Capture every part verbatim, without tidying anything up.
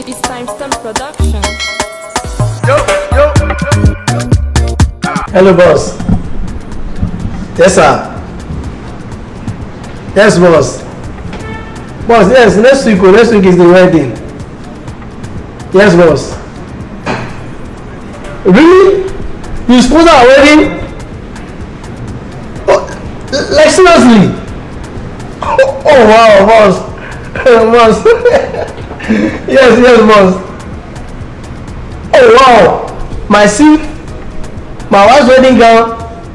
It's Timestamp Production. Yo, yo. Hello, boss. Yes, sir. Yes, boss. Boss, yes, next week, next week is the wedding. Yes, boss. Really? You sponsor our wedding? Oh, like seriously? Oh, oh wow, boss. Boss. Yes, yes, boss. Oh wow. My suit, my wife's wedding gown,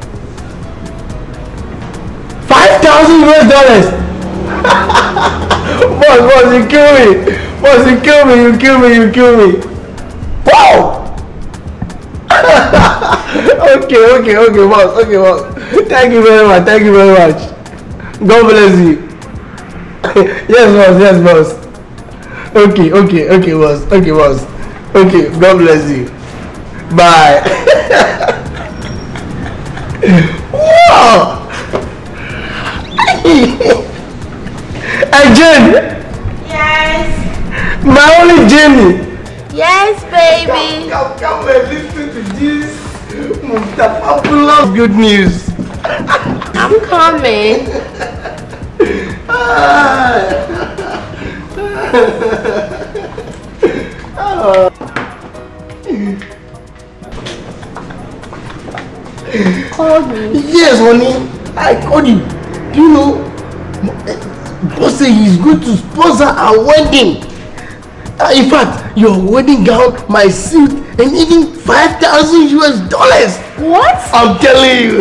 five thousand U S dollars. Boss, boss, you kill me. Boss, you kill me, you kill me, you kill me. Wow. Okay, okay, okay, boss, okay, boss. Thank you very much, thank you very much. God bless you. Yes, boss, yes, boss. Okay, okay, okay, boss, okay, boss. Okay, God bless you. Bye. Wow. Hey, Jane. Yes. My only Jamie. Yes, baby. Come, come, come and listen to this. The fabulous good news. I'm coming. Called me. Yes, honey. I called you. Do you know? Boss said he's going to sponsor our wedding. Uh, in fact, your wedding gown, my suit, and even five thousand U S dollars. What? I'm telling you.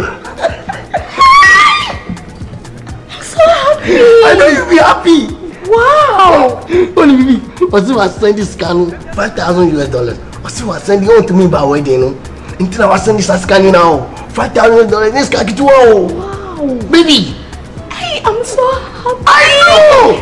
I'm so happy. I know you'll be happy. Wow. Only baby, what's it was sending scan five thousand U S dollars. What's it was sending on to me by wedding, you know? Until I was sending this scanning now. Five thousand U S dollars. This guy get you wow. Wow. Baby. Hey, I'm so happy. I know.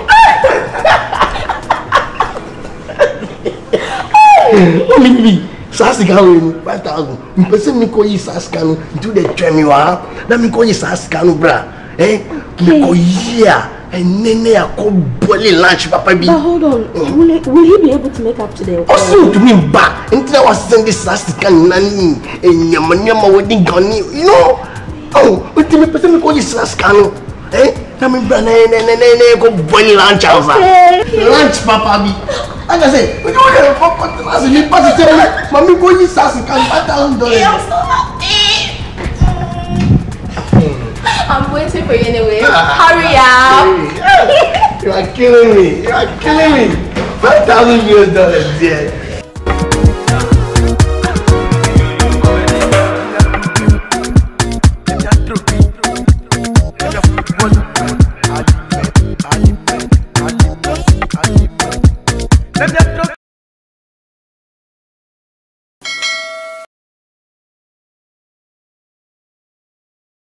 Only baby. Saskano five thousand. You person me call you Saskano into the tremi wa. Let me call you Saskano bra. Eh? Me call yeah. And then I call bully lunch papa be. But hold on. Mm. Will, he, will he be able to make up today? Also to me back. Until I was sending Saskano nani and yama yama wedding gown. You know? Oh, until me person me call you Saskano. Eh? Let me bra ne ne ne ne go bully lunch house. Lunch papa be. Like I say, we don't have a papa to us. You pass it to me. Mommy go use us and five thousand dollars. I'm so happy. I'm waiting for you anyway. Hurry up. You are killing me. You are killing me. Five thousand U S dollars, yeah.